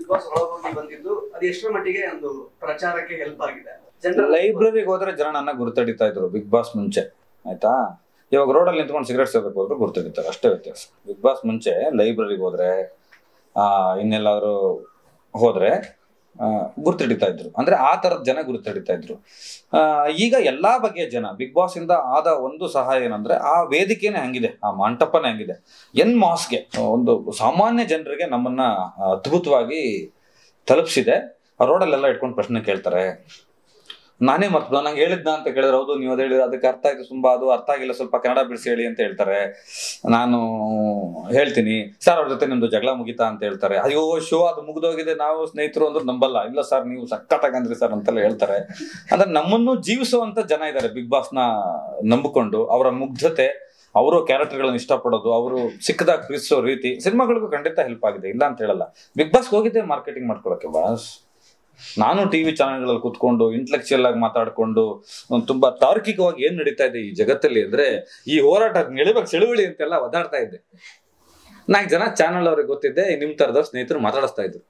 Boss ಹೊರಗೋಗಿ ಬಂದಿದ್ದು ಅದು ಎಷ್ಟರ ಮಟ್ಟಿಗೆ ಒಂದು ಪ್ರಚಾರಕ್ಕೆ ಹೆಲ್ಪ್ ಆಗಿದೆ? ಲೈಬ್ರರಿಗೆ ಹೋದ್ರೆ ಜನ ನನ್ನ ಗುರುತಡಿತಾ ಇದ್ರು ಬಿಗ್ ಬಾಸ್ ಮುಂಚೆ, ಆಯ್ತಾ? ಇವಾಗ ರೋಡಲ್ಲಿ ನಿಂತ್ಕೊಂಡು ಸಿಗರೇಟ್ ಸೇರ್ಬೇಕು ಹೋದ್ರೆ ಗುರುತಡಿತಾರೆ, ಅಷ್ಟೇ ವ್ಯತ್ಯಾಸ. ಬಿಗ್ ಬಾಸ್ ಮುಂಚೆ ಲೈಬ್ರರಿಗೆ ಹೋದ್ರೆ ಇನ್ನೆಲ್ಲಾದ್ರು ಹೋದ್ರೆ ಗುರುತಿಡಿತಾ ಇದ್ರು, ಅಂದ್ರೆ ಆ ತರದ ಜನ ಗುರುತಿಡಿತಾ ಇದ್ರು. ಈಗ ಎಲ್ಲಾ ಬಗೆಯ ಜನ ಬಿಗ್ ಬಾಸ್ ಇಂದ ಆದ ಒಂದು ಸಹಾಯ ಏನಂದ್ರೆ ಆ ವೇದಿಕೆನೇ ಹಂಗಿದೆ, ಆ ಮಂಟಪನೇ ಹಂಗಿದೆ. ಮಾಸ್ಗೆ ಒಂದು ಸಾಮಾನ್ಯ ಜನರಿಗೆ ನಮ್ಮನ್ನ ಅದ್ಭುತವಾಗಿ ತಲುಪಿಸಿದೆ. ಆ ರೋಡಲ್ಲೆಲ್ಲ ಇಟ್ಕೊಂಡು ಪ್ರಶ್ನೆ ಕೇಳ್ತಾರೆ. ನಾನೇ ಮರ್ತು ನಂಗೆ ಹೇಳಿದ್ನ ಅಂತ ಕೇಳಿದ್ರೆ, ಹೌದು ನೀವು ಅದ್ ಹೇಳಿದ್ರೆ ಅದಕ್ಕೆ ಅರ್ಥ ಆಯ್ತು, ತುಂಬಾ ಅದು ಅರ್ಥ ಆಗಿಲ್ಲ, ಸ್ವಲ್ಪ ಕನ್ನಡ ಬಿಡಿಸಿ ಹೇಳಿ ಅಂತ ಹೇಳ್ತಾರೆ. ನಾನು ಹೇಳ್ತೀನಿ, ಸರ್ ಅವ್ರ ಜೊತೆ ನಿಮ್ದು ಜಗಳ ಮುಗಿತಾ ಅಂತ ಹೇಳ್ತಾರೆ. ಅಯ್ಯೋ ಶೋ ಅದು ಮುಗ್ದೋಗಿದೆ, ನಾವು ಸ್ನೇಹಿತರು ಅಂದ್ರೆ ನಂಬಲ್ಲ. ಇಲ್ಲ ಸರ್ ನೀವು ಸಖತ್ತಾಗಂದ್ರಿ ಸರ್ ಅಂತೆಲ್ಲ ಹೇಳ್ತಾರೆ. ಅಂದ್ರೆ ನಮ್ಮನ್ನು ಜೀವಿಸುವಂತ ಜನ ಇದ್ದಾರೆ ಬಿಗ್ ಬಾಸ್ ನ ನಂಬಿಕೊಂಡು. ಅವರ ಮುಗ್ಧತೆ, ಅವರು ಕ್ಯಾರೆಕ್ಟರ್ಗಳನ್ನ ಇಷ್ಟಪಡೋದು, ಅವರು ಸಿಕ್ಕದಾಗ ಪ್ರೀತಿಸೋ ರೀತಿ ಸಿನಿಮಾಗಳಿಗೂ ಖಂಡಿತ ಹೆಲ್ಪ್ ಆಗಿದೆ, ಇಲ್ಲ ಅಂತ ಹೇಳಲ್ಲ. ಬಿಗ್ ಬಾಸ್ ಹೋಗಿದ್ದೆ ಮಾರ್ಕೆಟಿಂಗ್ ಮಾಡ್ಕೊಳಕ್ಕೆ ಬಾಸ್. ನಾನು ಟಿವಿ ಚಾನೆಲ್ಗಳಲ್ಲಿ ಕುತ್ಕೊಂಡು ಇಂಟೆಲೆಕ್ಚುಯಲ್ ಆಗಿ ಮಾತಾಡ್ಕೊಂಡು ತುಂಬಾ ತಾರ್ಕಿಕವಾಗಿ ಏನ್ ನಡೀತಾ ಇದೆ ಈ ಜಗತ್ತಲ್ಲಿ ಅಂದ್ರೆ ಈ ಹೋರಾಟ ಎಳಿಬೇಕು ಚಳುವಳಿ ಅಂತೆಲ್ಲ ಒದಾಡ್ತಾ ಇದ್ದೆ. 4 ಜನ ಚಾನೆಲ್ ಅವ್ರಿಗೆ ಗೊತ್ತಿದ್ದೆ, ನಿಮ್ ತರದ ಸ್ನೇಹಿತರು ಮಾತಾಡಿಸ್ತಾ ಇದ್ರು.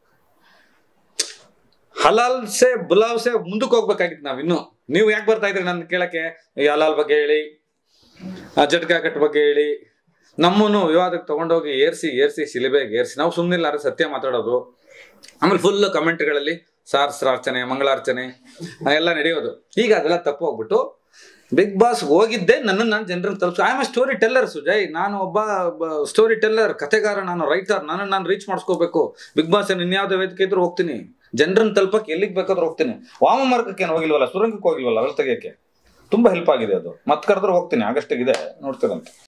ಹಲಾಲ್ಸೆ ಬುಲಾವ್ಸೆ ಮುಂದಕ್ಕೆ ಹೋಗ್ಬೇಕಾಗಿತ್ತು ನಾವಿನ್ನು. ನೀವು ಯಾಕೆ ಬರ್ತಾ ಇದ್ರಿ ನನ್ನ ಕೇಳಕ್ಕೆ? ಈ ಹಲಾಲ್ ಬಗ್ಗೆ ಹೇಳಿ, ಜಟ್ಕಾ ಕಟ್ ಬಗ್ಗೆ ಹೇಳಿ, ನಮ್ಮನ್ನು ವಿವಾದಕ್ಕೆ ತಗೊಂಡೋಗಿ ಏರ್ಸಿ ಶಿಲೆಬೆಗೆ ಏರ್ಸಿ ನಾವು ಸುಮ್ಮನಿಲ್ಲ ಸತ್ಯ ಮಾತಾಡೋದು. ಆಮೇಲೆ ಫುಲ್ ಕಮೆಂಟ್ಗಳಲ್ಲಿ ಸಹಸ್ರಾರ್ಚನೆ, ಮಂಗಳಾರ್ಚನೆ ಎಲ್ಲ ನಡೆಯೋದು. ಈಗ ಅದೆಲ್ಲ ತಪ್ಪು ಹೋಗ್ಬಿಟ್ಟು ಬಿಗ್ ಬಾಸ್ ಹೋಗಿದ್ದೆ ನನ್ನನ್ನು ನಾನು ಜನರನ್ನು ತಲುಪಿಸಿ. I am a storyteller Sujay. ನಾನು ಒಬ್ಬ ಸ್ಟೋರಿ ಟೆಲ್ಲರ್, ಕಥೆಗಾರ, ನಾನು ರೈಟರ್. ನನ್ನನ್ನು ನಾನು ರೀಚ್ ಮಾಡಿಸ್ಕೋಬೇಕು. ಬಿಗ್ ಬಾಸ್ ಇನ್ಯಾವುದೇ ವೇದಿಕೆ ಇದ್ರೂ ಹೋಗ್ತೀನಿ, ಜನರನ್ನು ತಲುಪಕ್ಕೆ ಎಲ್ಲಿಗೆ ಬೇಕಾದ್ರೂ ಹೋಗ್ತೀನಿ. ವಾಮ ಮಾರ್ಗಕ್ಕೆ ಏನು ಹೋಗಿಲ್ವಲ್ಲ, ಸುರಂಗಕ್ಕೆ ಹೋಗಿಲ್ವಲ್ಲ, ಅಲ್ಲಿ ತೆಗಿಯಕ್ಕೆ ತುಂಬಾ ಹೆಲ್ಪ್ ಆಗಿದೆ ಅದು. ಮತ್ತೆ ಕರೆದ್ರೆ ಹೋಗ್ತೀನಿ, ಆಗಸ್ಟಿಗಿದೆ ನೋಡ್ತೀರಂತೆ.